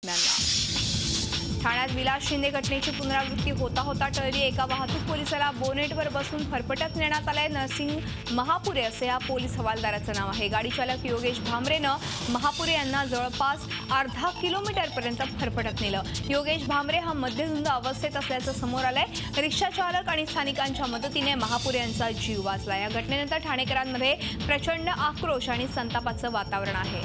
बातम्यांना। ठाण्यात विलास शिंदे घटनेची पुनरावृत्ती होता होता टळली। एका वाहतूक पोलिसाला बोनेटवर बसून फरफटत नेण्यात आलंय। नरसिंग महापुरे असे या पोलीस हवालदाराचं नाव आहे। गाडी चालक योगेश भामरेनं महापुरे यांना जवळपास अर्धा किलोमीटरपर्यंत फरफटत नेलं। योगेश भामरे हा मद्यधुंद अवस्थेत असल्याचं समोर आलंय। रिक्षा चालक आणि स्थानिकांच्या मदतीने महापुरे यांचा जीव वाचला। या घटनेनंतर ठाणेकरांमध्ये प्रचंड आक्रोश आणि संतापाचं वातावरण आहे।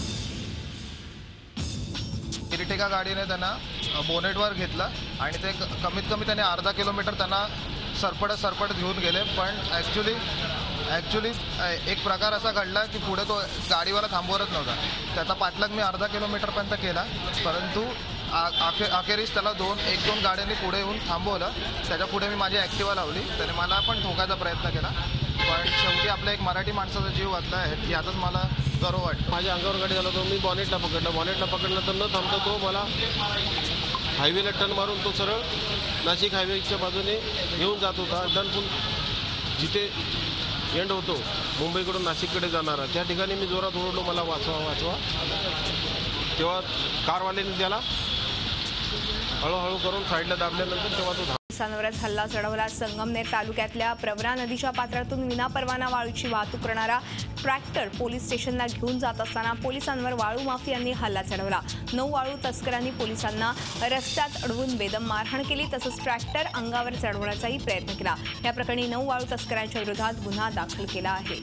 इरिटेका गाडीने त्यांना बोनेटवर घेतलं आणि ते कमीत कमी त्याने अर्धा किलोमीटर त्यांना सरपटत घेऊन गेले। पण ॲक्च्युली एक प्रकार असा घडला की पुढे तो गाडीवाला थांबवतच नव्हता। त्याचा पाठलाग मी अर्धा किलोमीटरपर्यंत केला, परंतु अखेरीस त्याला एक दोन गाड्यांनी पुढे येऊन थांबवलं। त्याच्या पुढे मी माझी ॲक्टिवा लावली, त्याने मला पण ठोकायचा प्रयत्न केला, पण शेवटी आपल्या एक मराठी माणसाचा जीव वाचला आहे यातच मला गर्व वाटतो। माझ्या अंगावर गाडी झाला तो मी बॉनेटला पकडलं तर न थांबता तो मला हायवेला टर्न मारून तो सरळ नाशिक हायवेच्या बाजूने घेऊन जात होता। डनपूल जिथे एंड होतो मुंबईकडून नाशिककडे जाणारा त्या ठिकाणी मी जोरात ओरडलो मला वाचवा। तेव्हा कारवाल्याने त्याला हळूहळू करून साईडला दाबल्यानंतर तेव्हा तो पोलिसांवरच हल्ला चढवला। संगमनेर तालुक्यातल्या प्रवरा नदीच्या पात्रातून विनापरवाना वाळूची वाहतूक करणारा ट्रॅक्टर पोलीस स्टेशनला घेऊन जात असताना पोलिसांवर वाळू माफियांनी हल्ला चढवला। 9 वाळू तस्करांनी पोलिसांना रस्त्यात अडवून बेदम मारहाण केली, तसंच ट्रॅक्टर अंगावर चढवण्याचाही प्रयत्न केला। या प्रकरणी 9 वाळू तस्करांच्या विरोधात गुन्हा दाखल केला आहे।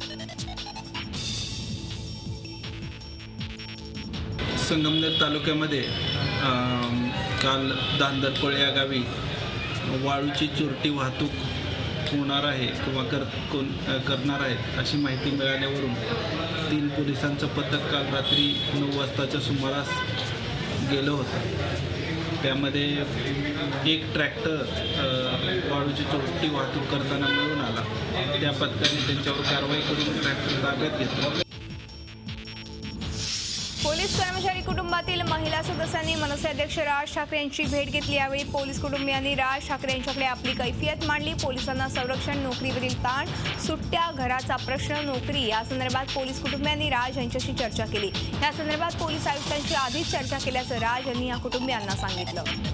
संगमनेर तालुक्यामध्ये काल दांदरकोळ या गावी वाळूची चोरटी वाहतूक होणार आहे किंवा करणार आहेत अशी माहिती मिळाल्यावरून 3 पोलिसांचं पथक काल रात्री 9 वाजताच्या सुमारास गेलं होतं। त्यामध्ये एक ट्रॅक्टर वाळूची चोरटी वाहतूक करताना मिळून आला। त्या पथकाने त्यांच्यावर कारवाई करून ट्रॅक्टर ताब्यात घेतला। पोलीस कर्मचारी कुटुंबातील महिला सदस्यांनी मनसे अध्यक्ष राज ठाकरे यांची भेट घेतली। यावेळी पोलीस कुटुंबियांनी राज ठाकरे यांच्याकडे आपली कैफियत मांडली। पोलिसांना संरक्षण, नोकरीवरील ताण, सुट्ट्या, घराचा प्रश्न, नोकरी या संदर्भात पोलीस कुटुंबियांनी राज यांच्याशी चर्चा केली। या संदर्भात पोलीस आयुक्तांशी आधीच चर्चा केल्याचं राज यांनी या कुटुंबियांना सांगितलं।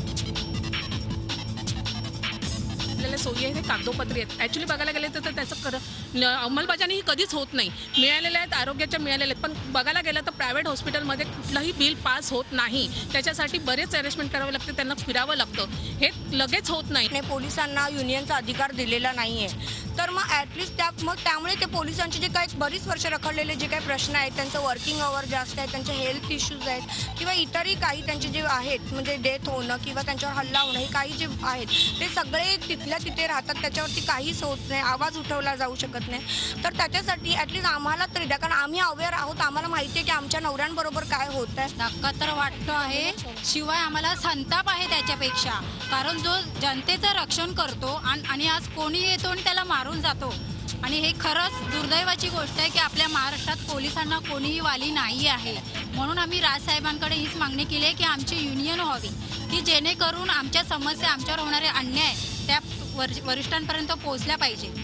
सोयी आहे कागदोपत्री आहेत। ॲक्च्युली बघायला गेले तर त्याचं अंमलबजावणी ही कधीच होत नाही। मिळालेल्या आहेत, आरोग्याच्या मिळालेल्या आहेत, पण बघायला गेलं तर प्रायव्हेट हॉस्पिटलमध्ये कुठलंही बिल पास होत नाही। त्याच्यासाठी बरेच अरेंजमेंट करावे लागते, त्यांना फिरावं लागतं, हे लगेच होत नाही। पोलिसांना युनियनचा अधिकार दिलेला नाही आहे, तर मग ॲटलिस्ट त्यामुळे ते पोलिसांचे जे काही बरीच वर्ष रखडलेले जे काही प्रश्न आहेत, त्यांचं वर्किंग आवर जास्त आहे, त्यांचे हेल्थ इश्यूज आहेत किंवा इतरही काही त्यांचे जे आहेत म्हणजे डेथ होणं किंवा त्यांच्यावर हल्ला होणं, हे काही जे आहेत ते सगळे तिथल्या तिथे राहतात, त्याच्यावरती काहीच होत नाही, आवाज उठवला जाऊ शकत नाही। तर त्याच्यासाठी ॲटलिस्ट आम्हाला तरी द्या, कारण आम्ही अवेअर आहोत, आम्हाला माहिती आहे की आमच्या नवऱ्यांबरोबर काय होत आहे। धक्का तर वाटतो आहे, शिवाय आम्हाला संताप आहे त्याच्यापेक्षा, कारण जो जनतेचं रक्षण करतो आणि आज कोणी येतो आणि त्याला मारून जातो। आणि हे खरंच दुर्दैवाची गोष्ट आहे की आपल्या महाराष्ट्रात पोलिसांना कोणीही वाली नाही आहे। म्हणून आम्ही राजसाहेबांकडे हीच मागणी केली आहे की आमची युनियन व्हावी, की जेणेकरून आमच्या समस्या, आमच्यावर होणारे अन्याय त्या वरिष्ठांपर्यंत पोहोचल्या पाहिजे।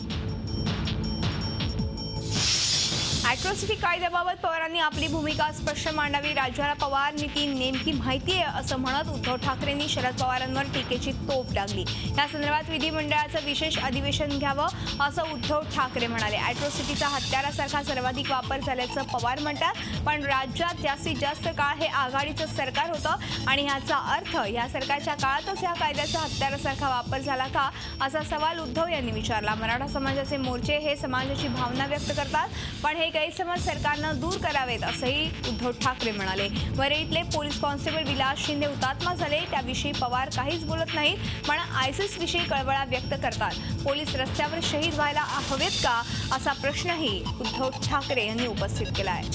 ॲट्रॉसिटी कायद्याबाबत पवारांनी आपली भूमिका स्पष्ट मांडावी। राज्याला पवार नीती नेमकी माहिती आहे असं म्हणत उद्धव ठाकरेंनी शरद पवारांवर टीकेची तोफ डागली। या संदर्भात विधिमंडळाचं विशेष अधिवेशन घ्यावं असं उद्धव ठाकरे म्हणाले। ॲट्रॉसिटीचा हत्यारासारखा सर्वाधिक वापर झाल्याचं पवार म्हणतात, पण राज्यात जास्तीत जास्त काळ हे आघाडीचं सरकार होतं आणि ह्याचा अर्थ या सरकारच्या काळातच या कायद्याचा हत्यारासारखा वापर झाला का असा सवाल उद्धव यांनी विचारला। मराठा समाजाचे मोर्चे हे समाजाची भावना व्यक्त करतात, पण हे गैरसमज सरकारनं दूर करावेत असंही उद्धव ठाकरे म्हणाले। वरळीतले पोलीस कॉन्स्टेबल विलास शिंदे हुतात्मा झाले, त्याविषयी पवार काहीच बोलत नाहीत, पण ISIS विषयी कळवळा व्यक्त करतात। पोलीस रस्त्यावर शहीद व्हायला हवेत का असा प्रश्नही उद्धव ठाकरे यांनी उपस्थित केला आहे।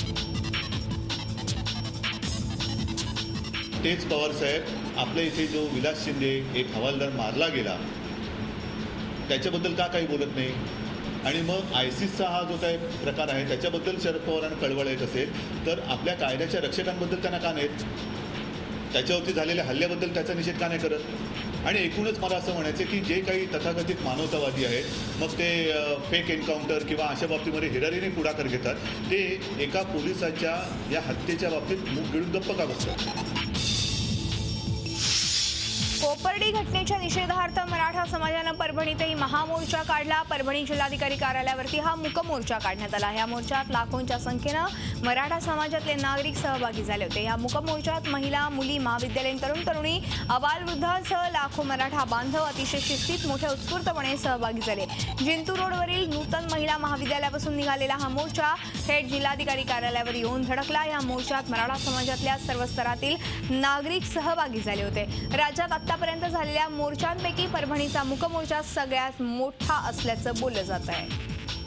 तेच पवार साहेब, आपल्या इथे जो विलास शिंदे एक हवालदार मारला गेला त्याच्याबद्दल का काही बोलत नाही? आणि मग ISISचा हा जो काही प्रकार आहे त्याच्याबद्दल शरद पवारांना कळवळ येत असेल तर आपल्या कायद्याच्या रक्षकांबद्दल त्यांना का नाहीत? त्याच्यावरती झालेल्या हल्ल्याबद्दल त्याचा निषेध का नाही करत? आणि एकूणच मला असं म्हणायचं की जे काही तथाकथित मानवतावादी आहेत, मग ते फेक एन्काउंटर किंवा अशा बाबतीमध्ये हिरारीने पुढाकार घेतात, ते एका पोलिसाच्या या हत्येच्या बाबतीत मुख गिळून गप्प का बसतात? कोपर्डी घटनेच्या निषेधार्थ मराठा समाजानं परभणीतही महामोर्चा काढला. परभणी जिल्हाधिकारी कार्यालयावरती हा मूक मोर्चा काढण्यात आला. या मोर्चात लाखोंच्या संख्येनं मराठा समाजातले नागरिक सहभागी झाले होते. या मूक मोर्चात महिला, मुली, महाविद्यालयीन तरुण तरुणी, अबालवृद्धांसह लाखो मराठा बांधव अतिशय शिस्तीत मोठ्या उत्स्फूर्तपणे सहभागी झाले. जिंतूर रोडवरील नूतन महिला महाविद्यालयापासून निघालेला हा मोर्चा थेट जिल्हाधिकारी कार्यालयावर येऊन धडकला. या मोर्चात मराठा समाजातल्या सर्व स्तरातील नागरिक सहभागी झाले होते. राज्यात आतापर्यंत झालेल्या मोर्चांपैकी परभणीचा मूक मोर्चा सगळ्यात मोठा असल्याचं बोललं जात आहे.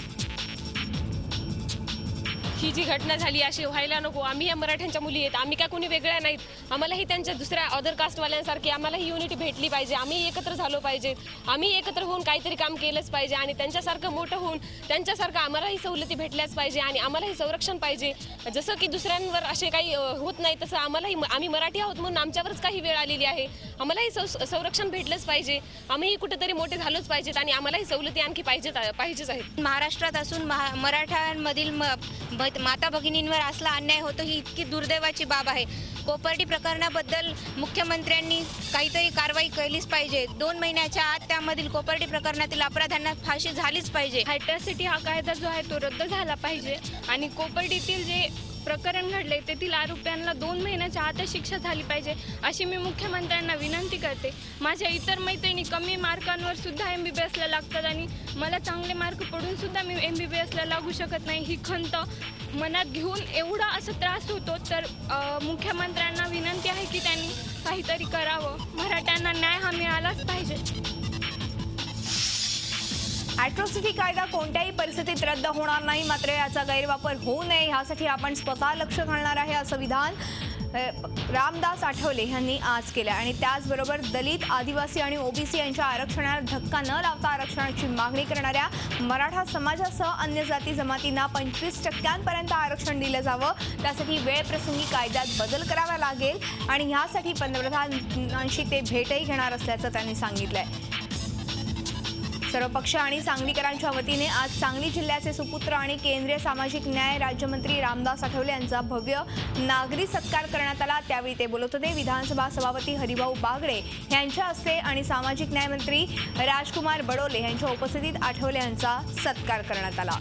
ही जी घटना झाली अशी व्हायला नको. आम्ही या मराठ्यांच्या मुली आहेत, आम्ही काय कोणी वेगळ्या नाहीत. आम्हालाही त्यांच्या दुसऱ्या अदर कास्टवाल्यांसारखी आम्हालाही युनिटी भेटली पाहिजे. आम्ही एकत्र झालो पाहिजे. आम्ही एकत्र होऊन काहीतरी काम केलंच पाहिजे आणि त्यांच्यासारखं मोठं होऊन त्यांच्यासारखं आम्हालाही सवलती भेटल्याच पाहिजे आणि आम्हालाही संरक्षण पाहिजे. जसं की दुसऱ्यांवर असे काही होत नाही तसं आम्हालाही, आम्ही मराठी आहोत म्हणून आमच्यावरच काही वेळ आलेली आहे. आम्हालाही संरक्षण भेटलंच पाहिजे. आम्हीही कुठेतरी मोठे झालोच पाहिजेत आणि आम्हालाही सवलती आणखी पाहिजेच आहेत. महाराष्ट्रात असून मराठ्यांमधील माता भगिनींवर असला अन्याय होतो ही इतकी दुर्दैवाची बाब आहे. कोपर्डी प्रकरणाबद्दल मुख्यमंत्र्यांनी काहीतरी कारवाई केलीच पाहिजे. 2 महिन्याच्या आत त्यामधील कोपर्डी प्रकरणातील अपराधांना फाशी झालीच पाहिजे. अॅट्रॉसिटी हा कायदा जो आहे तो रद्द झाला पाहिजे आणि कोपर्डीतील जे प्रकरण घडले तेथील आरोप्यांना 2 महिन्याच्या आतच शिक्षा झाली पाहिजे अशी मी मुख्यमंत्र्यांना विनंती करते. माझ्या इतर मैत्रिणी कमी मार्कांवर सुद्धा MBBSला लागतात आणि मला चांगले मार्क पडून सुद्धा मी MBBSला लागू शकत नाही. ही खंत मनात घेऊन एवढा असं त्रास होतो तर मुख्यमंत्र्यांना विनंती आहे की त्यांनी काहीतरी करावं. मराठ्यांना न्याय हा मिळालाच पाहिजे. अॅट्रॉसिटी कायदा कोणत्याही परिस्थितीत रद्द होणार नाही, मात्र याचा गैरवापर होऊ नये यासाठी आपण स्वतः लक्ष घालणार आहे असं विधान रामदास आठवले यांनी आज केलं. आणि त्याचबरोबर दलित, आदिवासी आणि OBC यांच्या आरक्षणाला धक्का न लावता आरक्षणाची मागणी करणाऱ्या मराठा समाजासह अन्य जाती जमातींना 25% आरक्षण दिलं जावं. त्यासाठी वेळप्रसंगी कायद्यात बदल करावा लागेल आणि यासाठी पंतप्रधानांशी ते भेटही घेणार असल्याचं त्यांनी सांगितलंय. सर्व पक्ष आणि सांगलीकरांच्या वतीने आज सांगली जिल्ह्याचे सुपुत्र आणि केंद्रीय सामाजिक न्याय राज्यमंत्री रामदास आठवले यांचा भव्य नागरी सत्कार करण्यात आला. त्यावेळी ते बोलत होते. विधानसभा सभापती हरिभाऊ बागडे यांच्या हस्ते आणि सामाजिक न्याय मंत्री राजकुमार बडोले यांच्या उपस्थितीत आठवले यांचा सत्कार करण्यात आला.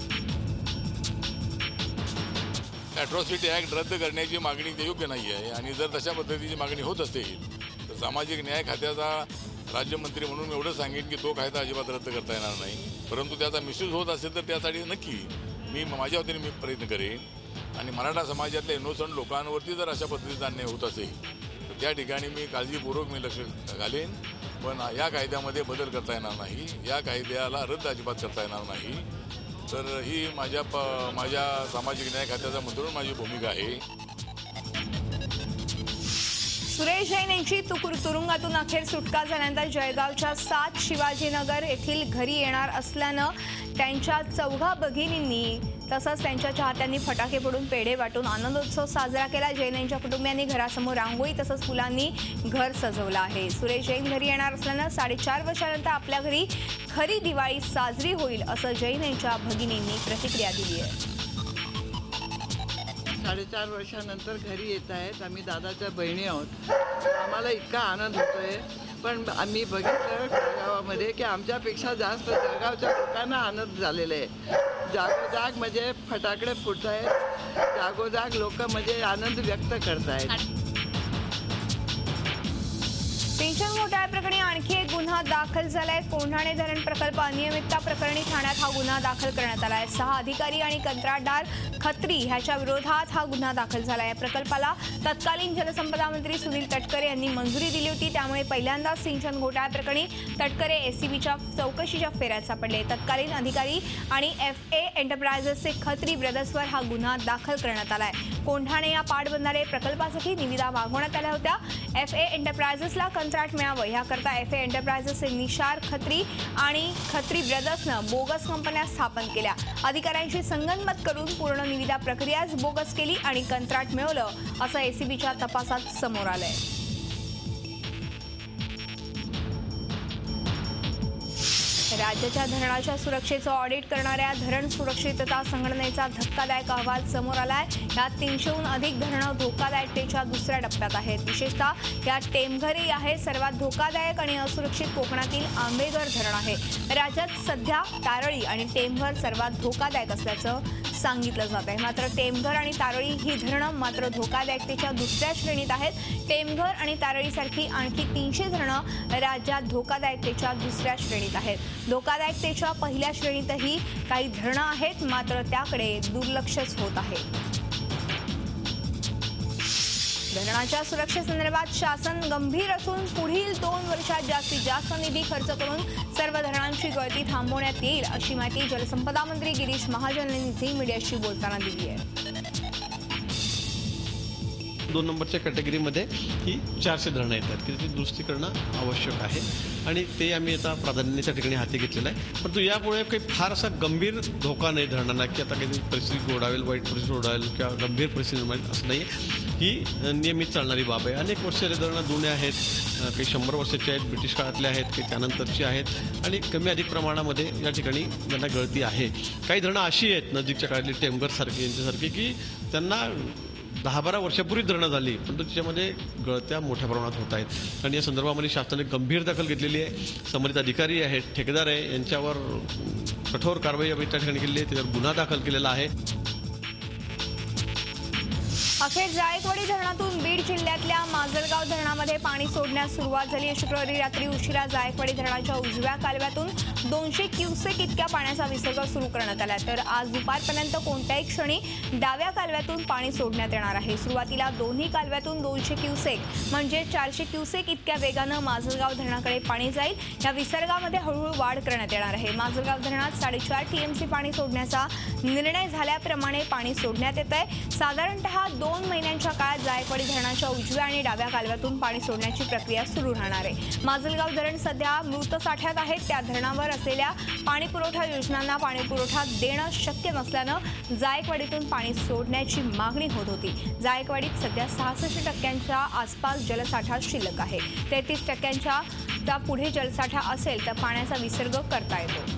अॅट्रॉसिटी ॲक्ट रद्द करण्याची मागणी योग्य नाही आहे आणि जर तशा पद्धतीची मागणी होत असेल तर सामाजिक न्याय खात्याचा राज्यमंत्री म्हणून एवढं सांगेन की तो कायदा अजिबात रद्द करता येणार नाही. परंतु त्याचा मिसयूज होत असेल तर त्यासाठी नक्की मी माझ्या वतीने प्रयत्न करेन आणि मराठा समाजातल्या इनोसंट लोकांवरती जर अशा पद्धतीचा अन्याय होत असेल तर त्या ठिकाणी मी काळजीपूर्वक लक्ष घालेन. पण या कायद्यामध्ये बदल करता येणार नाही, या कायद्याला रद्द अजिबात करता येणार नाही. तर ही माझ्या सामाजिक न्याय खात्याचा मंत्री माझी भूमिका आहे. सुरेश जैन यांची तुरुंगातून अखेर सुटका झाल्यानंतर जळगावच्या 7 शिवाजीनगर येथील घरी येणार असल्यानं त्यांच्या 4 भगिनींनी तसंच त्यांच्या चाहत्यांनी फटाके फोडून पेढे वाटून आनंदोत्सव साजरा केला. जैन यांच्या कुटुंबियांनी घरासमोर रांगोळी तसंच फुलांनी घर सजवलं आहे. सुरेश जैन घरी येणार असल्यानं 4.5 वर्षानंतर आपल्या घरी खरी दिवाळी साजरी होईल असं जैन यांच्या भगिनींनी प्रतिक्रिया दिली आहे. 4.5 वर्षानंतर घरी येत आहेत. आम्ही दादाच्या बहिणी आहोत. आम्हाला इतका आनंद होतोय. पण आम्ही बघितलं जळगावामध्ये की आमच्यापेक्षा जास्त जळगावच्या लोकांना आनंद झालेला आहे. जागोजाग म्हणजे फटाकडे फुटत आहेत, जागोजाग लोक म्हणजे आनंद व्यक्त करत आहेत. सिंचन घोटाळ्याप्रकरणी आणखी एक गुन्हा दाखल झालाय. कोंढाणे धरण प्रकल्प अनियमितता प्रकरणी ठाण्यात हा गुन्हा दाखल करण्यात आला आहे. 6 अधिकारी आणि कंत्राटदार खत्री ह्याच्या विरोधात हा गुन्हा दाखल झाला आहे. या प्रकल्पाला तत्कालीन जलसंपदा मंत्री सुनील तटकरे यांनी मंजुरी दिली होती. त्यामुळे पहिल्यांदाच सिंचन घोटाळ्याप्रकरणी तटकरे SCBच्या चौकशीच्या फेऱ्यात सापडले. तत्कालीन अधिकारी आणि FA एंटरप्राइजेसचे खत्री ब्रदर्सवर हा गुन्हा दाखल करण्यात आला आहे. कोंढाणे या पाटबंधारे प्रकल्पासाठी निविदा मागवण्यात आल्या होत्या. FA एंटरप्राइजेसला कंत्राट मिळावं याकरता FA एंटरप्राइजेसचे निशार खत्री आणि खत्री ब्रदर्सनं बोगस कंपन्या स्थापन केल्या. अधिकाऱ्यांशी संगनमत करून पूर्ण निविदा प्रक्रियाच बोगस केली आणि कंत्राट मिळवलं असं ACBच्या तपासात समोर आलंय. राज्याच्या धरणाच्या सुरक्षेचं ऑडिट करणाऱ्या धरण सुरक्षितता संघटनेचा धक्कादायक अहवाल समोर आलाय. यात 300हून अधिक धरणं धोकादायकतेच्या दुसऱ्या टप्प्यात आहेत. विशेषतः यात टेमघरही आहे. सर्वात धोकादायक आणि असुरक्षित कोकणातील आंबेघर धरण आहे. राज्यात सध्या तारळी आणि टेमघर सर्वात धोकादायक असल्याचं सांगितलं जात आहे. मात्र टेमघर आणि तारळी ही धरणं मात्र धोकादायकतेच्या दुसऱ्या श्रेणीत आहेत. टेमघर आणि तारळीसारखी आणखी 300 धरणं राज्यात धोकादायकतेच्या दुसऱ्या श्रेणीत आहेत. धोकादायकतेच्या पहिल्या श्रेणीतही काही धरणं आहेत, मात्र त्याकडे दुर्लक्षच होत आहे. धरणाच्या सुरक्षेसंदर्भात शासन गंभीर असून पुढील 2 वर्षात जास्तीत जास्त निधी खर्च करून सर्व धरणांची गळती थांबवण्यात येईल, अशी माहिती जलसंपदा मंत्री गिरीश महाजन यांनी झी मीडियाशी बोलताना दिली आहे. 2 नंबरच्या कॅटेगरीमध्ये ही 400 धरणं येतात की त्याची दुरुस्ती करणं आवश्यक आहे आणि ते आम्ही आता प्राधान्याच्या ठिकाणी हाती घेतलेलं आहे. परंतु यापुढे काही फार असा गंभीर धोका नाही धरणांना की आता काही परिस्थिती ओढावेल, वाईट परिस्थिती ओढावेल किंवा गंभीर परिस्थिती निर्माण असं नाही. ही नियमित चालणारी बाब आहे. अनेक वर्षाचे धरणं जुने आहेत, काही 100 वर्षाचे आहेत, ब्रिटिश काळातले आहेत, काही त्यानंतरची आहेत आणि कमी अधिक प्रमाणामध्ये या ठिकाणी त्यांना गळती आहे. काही धरणं अशी आहेत नजीकच्या काळातली टेमघरसारखी यांच्यासारखी की त्यांना 10-12 वर्षापूर्वी धरणं झाली, परंतु त्याच्यामध्ये गळत्या मोठ्या प्रमाणात होत आहेत आणि या संदर्भामध्ये शासनाने गंभीर दखल घेतलेली आहे. संबंधित अधिकारी आहेत, ठेकेदार आहे, यांच्यावर कठोर कारवाई आम्ही त्या ठिकाणी केलेली आहे. त्याच्यावर गुन्हा दाखल केलेला आहे. अखेर जायकवाडी धरणातून बीड जिल्ह्यातल्या माजलगाव धरणामध्ये पाणी सोडण्यास सुरुवात झाली आहे. शुक्रवारी रात्री उशिरा जायकवाडी धरणाच्या उजव्या कालव्यातून 200 क्युसेक इतक्या पाण्याचा विसर्ग सुरू करण्यात आला, तर आज दुपारपर्यंत कोणत्याही क्षणी डाव्या कालव्यातून पाणी सोडण्यात येणार आहे. सुरुवातीला दोन्ही कालव्यातून 200 क्युसेक म्हणजे 400 क्युसेक इतक्या वेगानं माजलगाव धरणाकडे पाणी जाईल. या विसर्गामध्ये हळूहळू वाढ करण्यात येणार आहे. माजलगाव धरणात 4.5 TMC पाणी सोडण्याचा निर्णय झाल्याप्रमाणे पाणी सोडण्यात येत आहे. साधारणतः 2 महिन्यांच्या काळात जायकवाडी धरणाच्या उजव्या आणि डाव्या कालव्यातून पाणी सोडण्याची प्रक्रिया सुरू राहणार आहे. माजलगाव धरण सध्या मृत साठ्यात आहे. त्या धरणावर असलेल्या पाणी पुरवठा योजनांना पाणी पुरवठा देणं शक्य नसल्यानं जायकवाडीतून पाणी सोडण्याची मागणी होत होती. जायकवाडीत सध्या 66% आसपास जलसाठा शिल्लक आहे. 33% पुढे जलसाठा असेल तर पाण्याचा विसर्ग करता येतो.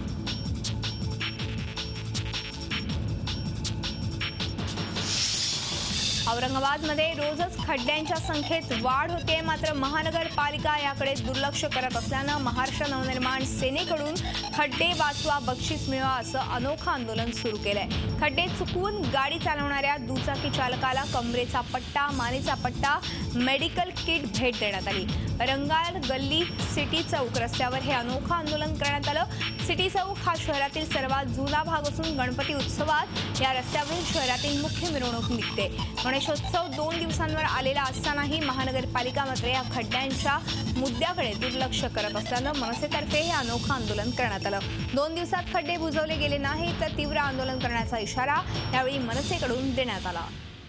औरंगाबादमध्ये रोजच खड्ड्यांच्या संख्येत वाढ होते, मात्र महानगरपालिका याकडे दुर्लक्ष करत असल्यानं महाराष्ट्र नवनिर्माण सेनेकडून खड्डे वाचवा बक्षीस मिळवा असं अनोखं आंदोलन सुरू केलंय. खड्डे चुकवून गाडी चालवणाऱ्या दुचाकी चालकाला कमरेचा पट्टा, मानेचा पट्टा, मेडिकल किट भेट देण्यात आली. रंगाळ गल्ली सिटी चौक रस्त्यावर हे अनोखं आंदोलन करण्यात आलं. सिटी चौक हा शहरातील सर्वात जुना भाग असून गणपती उत्सवात या रस्त्यावरील शहरातील मुख्य मिरवणूक निघते. गणेशोत्सव 2 दिवसांवर आलेला असतानाही महानगरपालिका मात्र या खड्ड्यांच्या मुद्द्याकडे दुर्लक्ष करत असल्यानं मनसेतर्फे हे अनोखं आंदोलन करण्यात आलं. 2 दिवसात खड्डे बुजवले गेले नाही तर तीव्र आंदोलन करण्याचा इशारा यावेळी मनसेकडून देण्यात आला.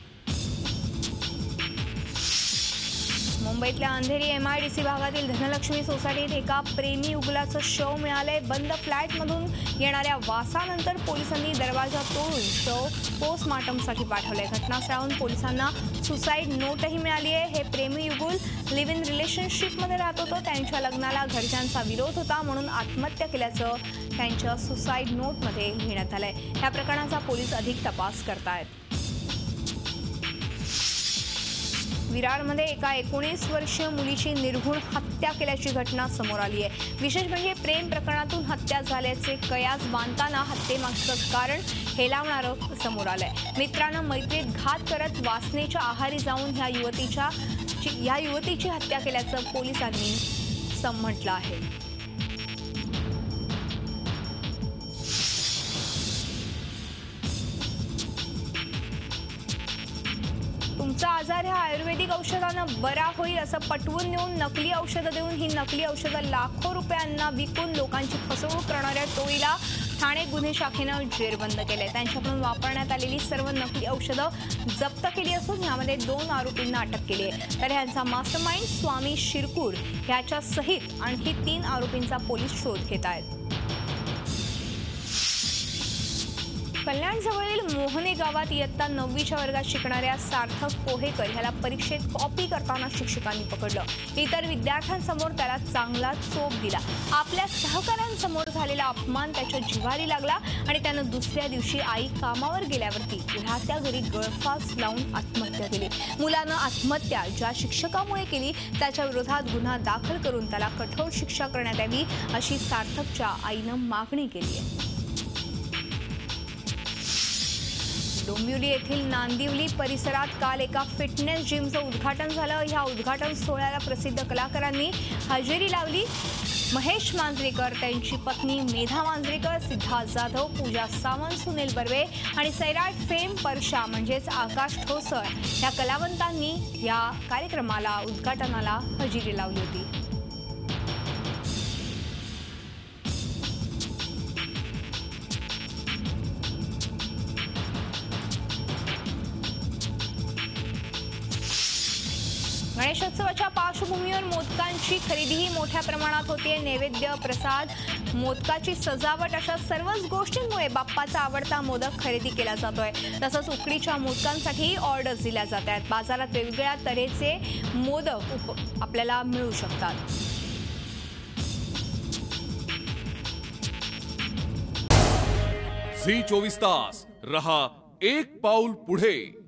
मुंबईतल्या अंधेरी MIDC भागातील धनलक्ष्मी सोसायटीत एका प्रेमी युगलाचं शव मिळालंय. बंद फ्लॅटमधून येणाऱ्या वासानंतर पोलिसांनी दरवाजा तोडून शव पोस्टमार्टमसाठी पाठवलंय. घटनास्थळाहून पोलिसांना सुसाईड नोटही मिळाली आहे. हे प्रेमी युगुल लिव्ह इन रिलेशनशिपमध्ये राहत होतं. त्यांच्या लग्नाला घरच्यांचा विरोध होता म्हणून आत्महत्या केल्याचं त्यांच्या सुसाईड नोटमध्ये लिहिण्यात आलंय. या प्रकरणाचा पोलीस अधिक तपास करतायत. विरारमध्ये एका 19 वर्षीय मुलीची निर्घुण हत्या केल्याची घटना समोर आली आहे. विशेष म्हणजे प्रेम प्रकरणातून हत्या झाल्याचे कयास बांधताना हत्येमागचं कारण हेलावणारं समोर आलंय. मित्रानं मैत्रीत घात करत वासनेच्या आहारी जाऊन ह्या युवतीची हत्या केल्याचं पोलिसांनी म्हटलं आहे. तुमचा आजार ह्या आयुर्वेदिक औषधानं बरा होईल असं पटवून देऊन नकली औषधं देऊन ही नकली औषधं लाखो रुपयांना विकून लोकांची फसवणूक करणाऱ्या टोळीला ठाणे गुन्हे शाखेनं जेरबंद केलंय. त्यांच्याकडून वापरण्यात आलेली सर्व नकली औषधं जप्त केली असून यामध्ये 2 आरोपींना अटक केली आहे. तर यांचा मास्टरमाइंड स्वामी शिरकूर याच्या सहित आणखी 3 आरोपींचा पोलीस शोध घेत आहेत. कल्याणजवळील मोहने गावात इयत्ता 9वीच्या वर्गात शिकणाऱ्या सार्थक पोहेकर ह्याला परीक्षेत कॉपी करताना शिक्षकांनी पकडलं। इतर विद्यार्थ्यांसमोर त्याला चांगला चोप दिला। आपल्या सहकाऱ्यांसमोर झालेला अपमान त्याच्या जिव्हारी लागला आणि त्यानं दुसऱ्या दिवशी आई कामावर गेल्यावरती राहत्या घरी गळफास लावून आत्महत्या केली। मुलानं आत्महत्या ज्या शिक्षकामुळे केली त्याच्या विरोधात गुन्हा दाखल करून त्याला कठोर शिक्षा करण्यात यावी अशी सार्थकच्या आईनं मागणी केली आहे। डोंबिवली येथील नांदिवली परिसरात काल एका फिटनेस जिमचं उद्घाटन झालं। ह्या उद्घाटन सोहळ्याला प्रसिद्ध कलाकारांनी हजेरी लावली। महेश मांजरेकर, त्यांची पत्नी मेधा मांजरेकर, सिद्धार्थ जाधव, पूजा सावंत, सुनील बर्वे आणि सैराट फेम परशा म्हणजेच आकाश ठोसर या कलावंतांनी या कार्यक्रमाला उद्घाटनाला हजेरी लावली होती। गणेशोत्सवाच्या पार्श्वभूमीवर मोदकांची खरेदीही मोठ्या प्रमाणात होते। नैवेद्य, प्रसाद, मोदकाची सजावट अशा सर्वच गोष्टींमुळे बाप्पाचा आवडता मोदक खरेदी केला जातोय। तसंच उकडीच्या मोदकांसाठी ऑर्डर्स दिल्या जात आहेत। बाजारात वेगवेगळ्या तऱ्हेचे मोदक आपल्याला मिळू शकतात। झी 24 तास रहा एक पाऊल पुढे।